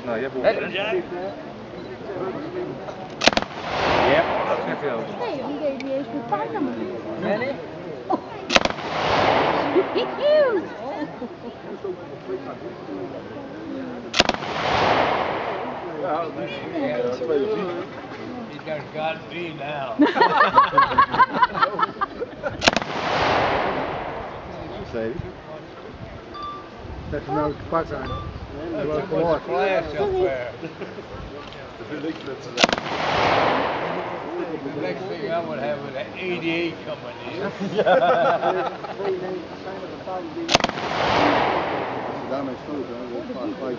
No, you have Womer. Yep, Smithfield. Nee, die deed niet eens met paard aan me. Nee, nee? He done got me now. Zei hij. Dat ze nou gepakt zijn. Too much flash up there. The next thing I would have is an 88 coming in. Daarmee stoten, dat is vaak